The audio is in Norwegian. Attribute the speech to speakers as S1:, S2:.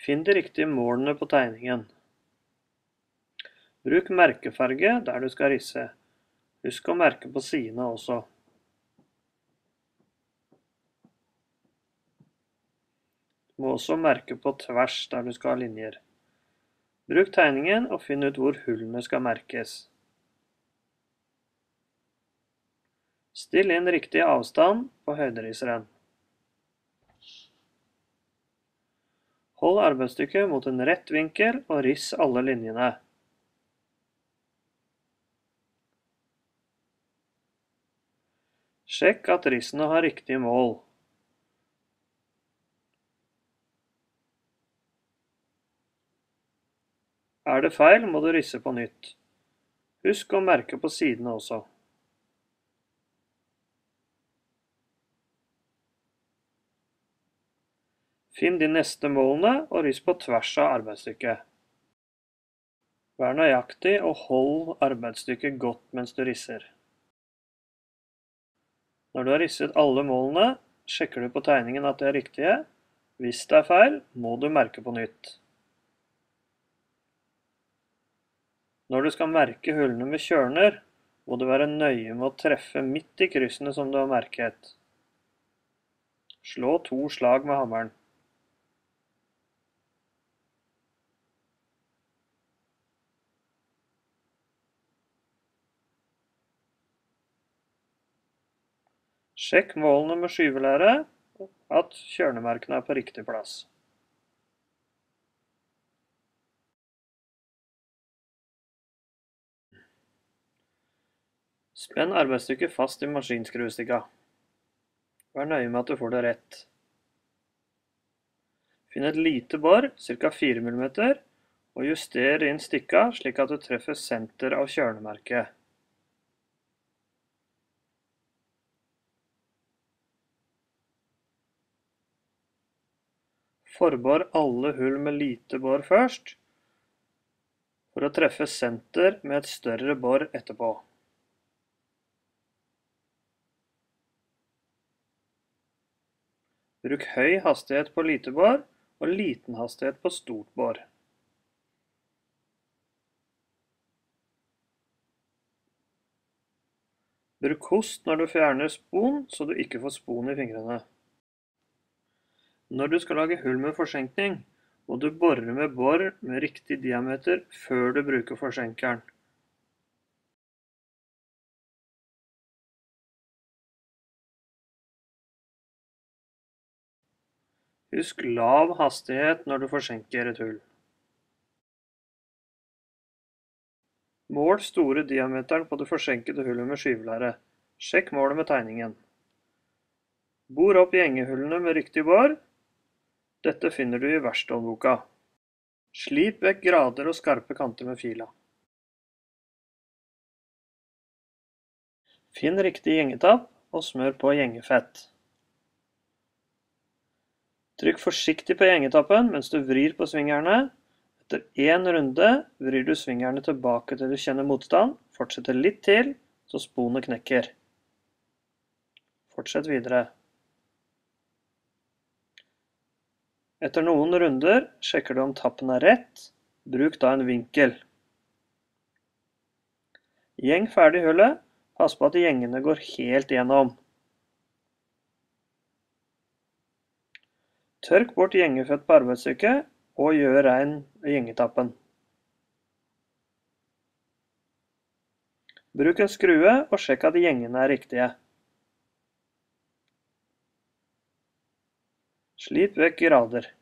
S1: Finn de riktige målene på tegningen. Bruk merkefarge der du skal risse. Husk å merke på sidene også. Du må også merke på tvers der du skal ha linjer. Bruk tegningen og finn ut hvor hullene skal merkes. Still inn riktig avstand på høyderisseren. Hold arbeidsstykket mot en rett vinkel og riss alle linjene. Sjekk at rissene har riktig mål. Er det feil, må du risse på nytt. Husk å merke på sidene også. Finn de neste målene og riss på tvers av arbeidsstykket. Vær nøyaktig og hold arbeidsstykket godt mens du risser. Når du har risset alle målene, sjekker du på tegningen at de er riktige. Hvis det er feil, må du merke på nytt. Når du skal merke hullene med kjørner, må du være nøye med å treffe midt i kryssene som du har merket. Slå 2 slag med hammeren. Sjekk målene med skyvelære, at kjørnemerkene er på riktig plass. Spenn arbeidsstykket fast i maskinskruestikka. Vær nøye med at du får det rett. Finn et lite bor, ca. 4 mm, og juster inn stikka slik at du treffer senter av kjørnemerket. Forbor alle hull med lite bor først, for å treffe senter med et større bor etterpå. Bruk høy hastighet på lite bor og liten hastighet på stort bor. Bruk kost når du fjerner spon, så du ikke får spon i fingrene. Når du skal lage hull med forsenkning, må du bore med bor med riktig diameter før du bruker forsenkeren. Husk lav hastighet når du forsenker et hull. Mål store diameteren på det forsenkede hullet med skyvelære. Sjekk målet med tegningen. Bor opp gjengehullene med riktig bor. Dette finner du i verkstedboka. Slip vekk grader og skarpe kanter med fila. Finn riktig gjengetapp og smør på gjengefett. Trykk forsiktig på gjengetappen mens du vrir på svingerne. Etter 1 runde vrir du svingerne tilbake til du kjenner motstand. Fortsetter litt til, så sponet knekker. Fortsett videre. Etter noen runder sjekker du om tappen er rett. Bruk da en vinkel. Gjeng ferdig hullet. Pass på at gjengene går helt gjennom. Tørk bort gjengefett på arbeidsstykket og gjør rein gjengetappen. Bruk en skrue og sjekk at gjengene er riktige. Slip vekk grader.